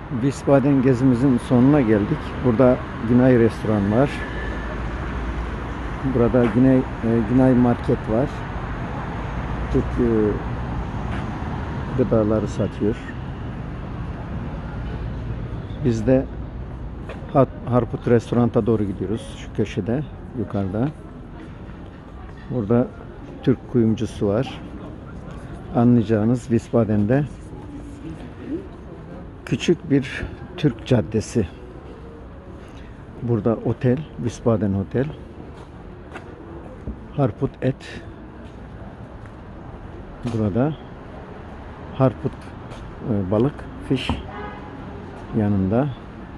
Wiesbaden gezimizin sonuna geldik. Burada Günay restoran var. Burada Günay market var. Türk gıdaları satıyor. Biz de Harput restoranta doğru gidiyoruz. Şu köşede, yukarıda. Burada Türk kuyumcusu var. Anlayacağınız Wiesbaden'de küçük bir Türk caddesi. Burada otel, Wiesbaden Otel. Harput et. Burada Harput balık, fish yanında.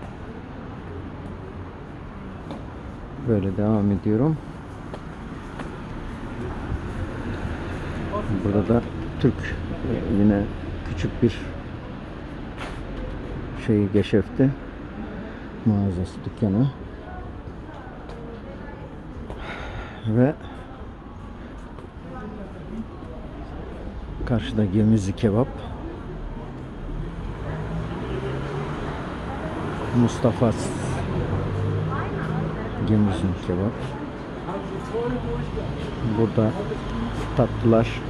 Böyle devam ediyorum. Burada da Türk yine küçük bir Geschäfte mağazası, dükkanı ve karşıda Gemüzü kebap, Mustafa's Gemüzü kebap. Burada tatlılar,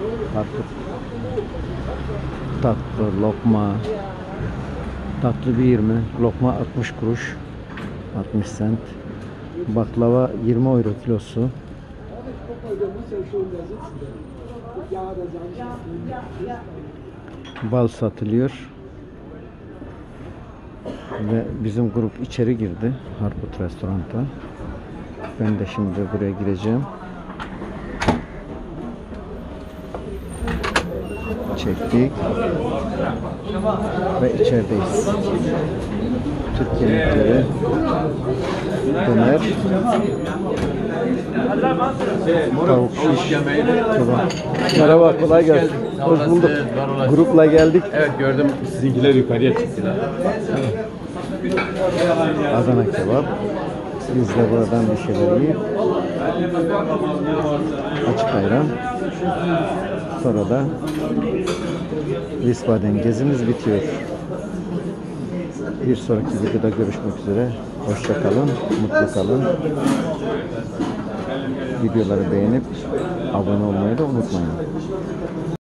tatlı lokma, tatlı bir 20, lokma 60 kuruş, 60 cent. Baklava 20 euro kilosu. Bal satılıyor. Ve bizim grup içeri girdi Harput restoranta. Ben de şimdi buraya gireceğim. Çektik ve içerideyiz. Türk yemekleri, döner, tavuk şiş, kebap. Merhaba, kolay gelsin. Hoş bulduk. Grupla geldik. Evet, gördüm sizinkiler yukarıya çıktılar. Adana kebap. Biz de buradan bir şeyler yiyip açık ayran. Sonra da Wiesbaden gezimiz bitiyor. Bir sonraki videoda görüşmek üzere. Hoşça kalın, mutlu kalın. Videoları beğenip abone olmayı da unutmayın.